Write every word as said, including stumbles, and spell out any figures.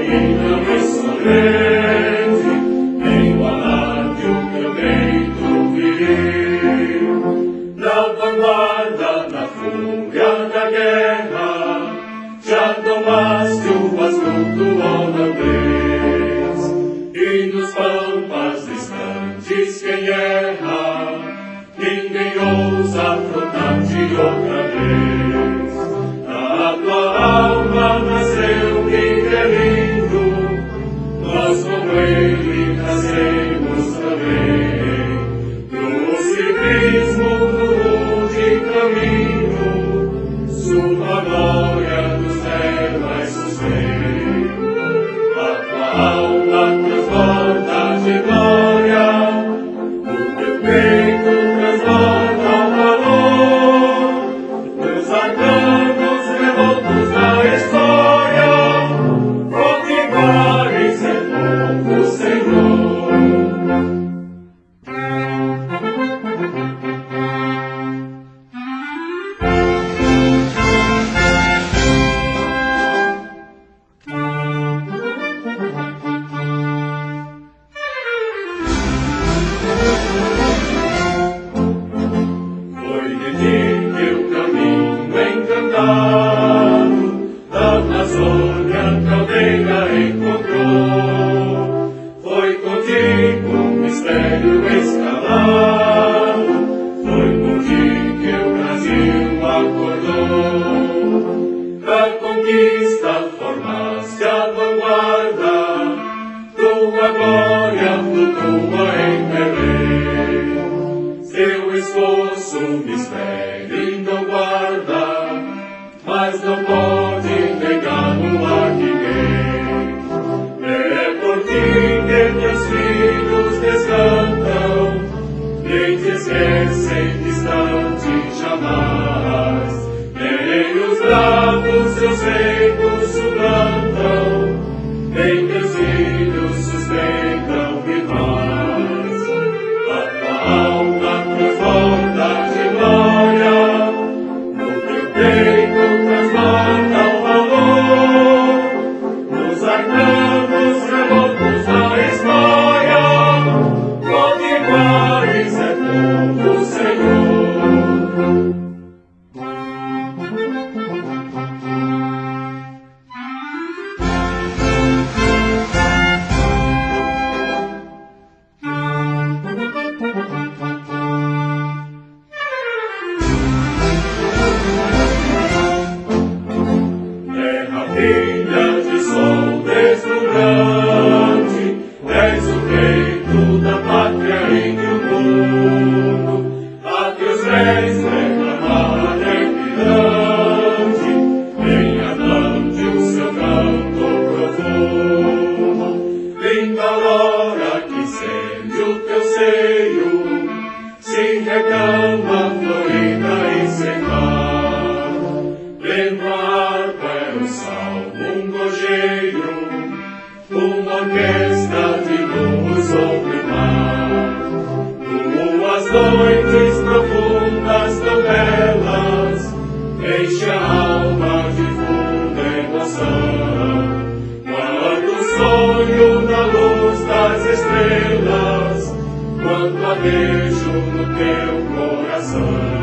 não insolente, em o alarde o teu peito viril. Na vanguarda, na fúria da guerra, já tomaste o bastudo holandês. E nos pampas distantes quem erra, ninguém ousa afrontar-te outra vez. Na tua alma nasceu guerreiro, nós como ele nascemos também. No ciclismo do rude caminho, sua glória nos leva e sustém. A tua alma transborda de glória, o teu peito transborda o valor. Nos arcanos revoltos da história, Potiguares é povo, Senhor. Foi de ti que o caminho encantado da Amazônia caldeira encontrou. Foi contigo o mistério escalado, foi por ti que o Brasil acordou. Da conquista formaste a vanguarda, tua glória flutua em Belém. Seu esforço, mistério não guarda, mas não pode negá-lo a ninguém. É por ti que teus filhos descantam, nem te esquecem distante jamais. Nem os bravos seus reinos suplantam, nem teus filhos sustentam rivais. A tua alma transborda de glória, no teu peito transborda o valor. Nos arcanos revoltos da história, Potiguares é povo, Senhor. Terra filha de sol deslumbrante, és o peito da pátria em que o mundo a teus pés reclamar equidade, em Atlante o seu canto profundo. Linda aurora que incende o teu seio, se reclama florida e sem mar. Vendo a harpa é um salmo, um gojeiro, uma orquestra de luz sobre o mar. Tuas noites profundas tão belas, enche a alma de funda emoção. Quando sonho na luz das estrelas, quando adejo no teu coração.